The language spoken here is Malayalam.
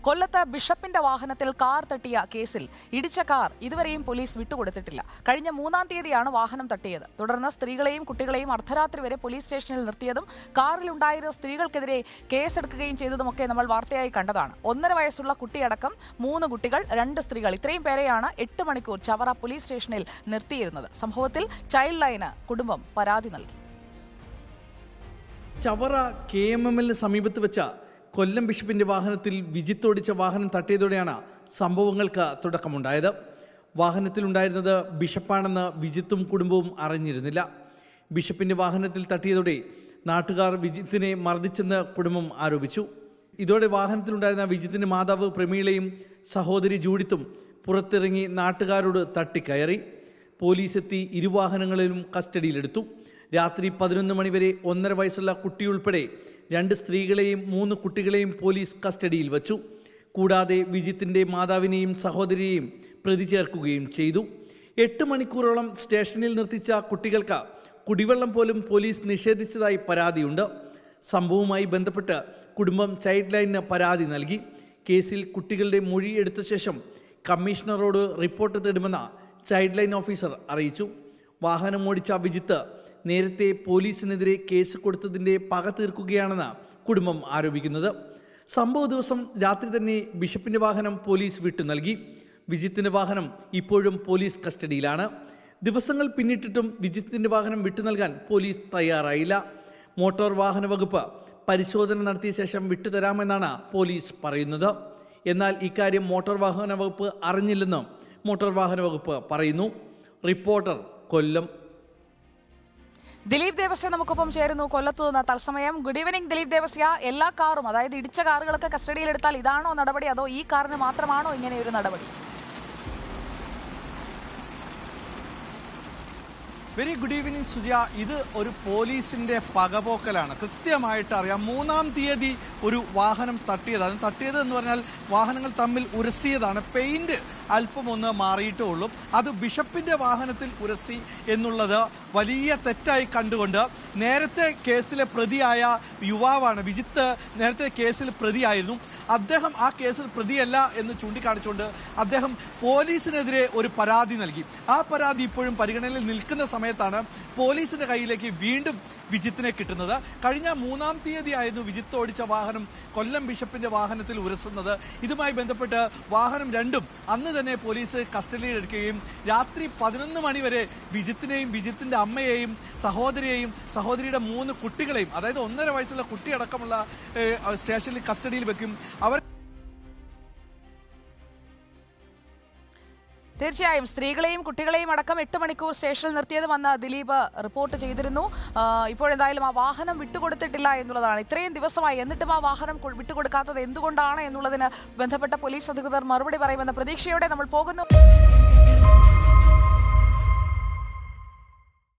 കൊല്ലത്ത് ബിഷപ്പിന്റെ വാഹനത്തിൽ കാർ തട്ടിയ കേസിൽ ഇടിച്ച കാർ ഇതുവരെയും പോലീസ് വിട്ടുകൊടുത്തിട്ടില്ല. കഴിഞ്ഞ 3-ാം തീയതിയാണ് വാഹനം തട്ടിയത്. തുടർന്ന് സ്ത്രീകളെയും കുട്ടികളെയും അർദ്ധരാത്രി വരെ പോലീസ് സ്റ്റേഷനിൽ നിർത്തിയതും കാറിലുണ്ടായിരുന്ന സ്ത്രീകൾക്കെതിരെ കേസെടുക്കുകയും ചെയ്തതുമൊക്കെ നമ്മൾ വാർത്തയായി കണ്ടതാണ്. 1.5 വയസ്സുള്ള കുട്ടിയടക്കം 3 കുട്ടികൾ, 2 സ്ത്രീകൾ, ഇത്രയും പേരെയാണ് 8 മണിക്കൂർ ചവറ പോലീസ് സ്റ്റേഷനിൽ നിർത്തിയിരുന്നത്. സംഭവത്തിൽ ചൈൽഡ് ലൈന് കുടുംബം പരാതി നൽകി. ചവറ KMML സമീപത്ത് വെച്ച കൊല്ലം ബിഷപ്പിന്റെ വാഹനത്തിൽ വിജിത്ത് ഓടിച്ച വാഹനം തട്ടിയതോടെയാണ് സംഭവങ്ങൾക്ക് തുടക്കമുണ്ടായത്. വാഹനത്തിലുണ്ടായിരുന്നത് ബിഷപ്പാണെന്ന് വിജിത്തും കുടുംബവും അറിഞ്ഞിരുന്നില്ല. ബിഷപ്പിന്റെ വാഹനത്തിൽ തട്ടിയതോടെ നാട്ടുകാർ വിജിത്തിനെ മർദ്ദിച്ചെന്ന് കുടുംബം ആരോപിച്ചു. ഇതോടെ വാഹനത്തിലുണ്ടായിരുന്ന വിജിത്തിന്റെ മാതാവ് പ്രമീളയും സഹോദരി ജൂഡിത്തും പുറത്തിറങ്ങി നാട്ടുകാരോട് തട്ടിക്കയറി. പോലീസ് എത്തി ഇരുവാഹനങ്ങളിലും കസ്റ്റഡിയിലെടുത്തു. രാത്രി 11 മണി വരെ 1.5 വയസ്സുള്ള കുട്ടിയുൾപ്പെടെ 2 സ്ത്രീകളെയും 3 കുട്ടികളെയും പോലീസ് കസ്റ്റഡിയിൽ വച്ചു. കൂടാതെ വിജിത്തിന്റെ മാതാവിനെയും സഹോദരിയെയും പ്രതി ചേർക്കുകയും ചെയ്തു. 8 മണിക്കൂറോളം സ്റ്റേഷനിൽ നിർത്തിച്ച കുട്ടികൾക്ക് കുടിവെള്ളം പോലും പോലീസ് നിഷേധിച്ചതായി പരാതിയുണ്ട്. സംഭവവുമായി ബന്ധപ്പെട്ട് കുടുംബം ചൈൽഡ് ലൈനിന് പരാതി നൽകി. കേസിൽ കുട്ടികളുടെ മൊഴി എടുത്ത ശേഷം കമ്മീഷണറോട് റിപ്പോർട്ട് തേടുമെന്ന് ചൈൽഡ് ലൈൻ ഓഫീസർ അറിയിച്ചു. വാഹനം ഓടിച്ച വിജിത്ത് നേരത്തെ പോലീസിനെതിരെ കേസ് കൊടുത്തതിൻ്റെ പക തീർക്കുകയാണെന്ന് കുടുംബം ആരോപിക്കുന്നത്. സംഭവ ദിവസം രാത്രി തന്നെ ബിഷപ്പിന്റെ വാഹനം പോലീസ് വിട്ടു നൽകി. വിജിത്തിന്റെ വാഹനം ഇപ്പോഴും പോലീസ് കസ്റ്റഡിയിലാണ്. ദിവസങ്ങൾ പിന്നിട്ടിട്ടും വിജിത്തിന്റെ വാഹനം വിട്ടു നൽകാൻ പോലീസ് തയ്യാറായില്ല. മോട്ടോർ വാഹന വകുപ്പ് പരിശോധന നടത്തിയ ശേഷം വിട്ടുതരാമെന്നാണ് പോലീസ് പറയുന്നത്. എന്നാൽ ഇക്കാര്യം മോട്ടോർ വാഹന വകുപ്പ് അറിഞ്ഞില്ലെന്ന് മോട്ടോർ വാഹന വകുപ്പ് പറയുന്നു. റിപ്പോർട്ടർ, കൊല്ലം. ദിലീപ് ദേവസ്യ നമുക്കൊപ്പം ചേരുന്നു കൊല്ലത്ത് നിന്ന് തത്സമയം. Good evening Dileep Devasya. എല്ലാ കാറും, അതായത് ഇടിച്ച കാറുകളൊക്കെ കസ്റ്റഡിയിലെടുത്താൽ ഇതാണോ നടപടി, അതോ ഈ കാറിന് മാത്രമാണോ ഇങ്ങനെയൊരു നടപടി? Very good evening Sujaya. ഇത് ഒരു പോലീസിന്റെ പകപോക്കലാണ്. കൃത്യമായിട്ട് അറിയാം. 3-ാം തീയതി ഒരു വാഹനം തട്ടിയതാണ്. തട്ടിയത് എന്ന് പറഞ്ഞാൽ വാഹനങ്ങൾ തമ്മിൽ ഉരസിയതാണ്. പെയിന്റ് അല്പം ഒന്ന് മാറിയിട്ടേ ഉള്ളൂ. അത് ബിഷപ്പിന്റെ വാഹനത്തിൽ ഉരസി എന്നുള്ളത് വലിയ തെറ്റായി കണ്ടുകൊണ്ട് നേരത്തെ കേസിലെ പ്രതിയായ യുവാവാണ് വിജിത്ത്. നേരത്തെ കേസിൽ പ്രതിയായിരുന്നു. അദ്ദേഹം ആ കേസിൽ പ്രതിയല്ല എന്ന് ചൂണ്ടിക്കാണിച്ചുകൊണ്ട് അദ്ദേഹം പോലീസിനെതിരെ ഒരു പരാതി നൽകി. ആ പരാതി ഇപ്പോഴും പരിഗണനയിൽ നിൽക്കുന്ന സമയത്താണ് പോലീസിന്റെ കയ്യിലേക്ക് വീണ്ടും വിജിത്തിനെ കിട്ടുന്നത്. കഴിഞ്ഞ 3-ാം തീയതി ആയിരുന്നു വിജിത്ത് ഓടിച്ച വാഹനം കൊല്ലം ബിഷപ്പിന്റെ വാഹനത്തിൽ ഉരസുന്നത്. ഇതുമായി ബന്ധപ്പെട്ട് വാഹനം രണ്ടും അന്ന് തന്നെ പോലീസ് കസ്റ്റഡിയിലെടുക്കുകയും രാത്രി 11 മണി വരെ വിജിത്തിനെയും വിജിത്തിന്റെ അമ്മയെയും സഹോദരിയെയും സഹോദരിയുടെ 3 കുട്ടികളെയും, അതായത് 1.5 വയസ്സുള്ള കുട്ടിയടക്കമുള്ള സ്റ്റേഷനിൽ കസ്റ്റഡിയിൽ വെക്കും. അവർ തീർച്ചയായും സ്ത്രീകളെയും കുട്ടികളെയും അടക്കം 8 മണിക്കൂർ സ്റ്റേഷനിൽ നിർത്തിയത് വന്ന് ദിലീപ് റിപ്പോർട്ട് ചെയ്തിരുന്നു. ഇപ്പോഴെന്തായാലും ആ വാഹനം വിട്ടുകൊടുത്തിട്ടില്ല എന്നുള്ളതാണ്. ഇത്രയും ദിവസമായി എന്നിട്ടും ആ വാഹനം വിട്ടുകൊടുക്കാത്തത് എന്തുകൊണ്ടാണ് എന്നുള്ളതിന് ബന്ധപ്പെട്ട പോലീസ് അധികൃതർ മറുപടി പറയുമെന്ന പ്രതീക്ഷയോടെ നമ്മൾ പോകുന്നു.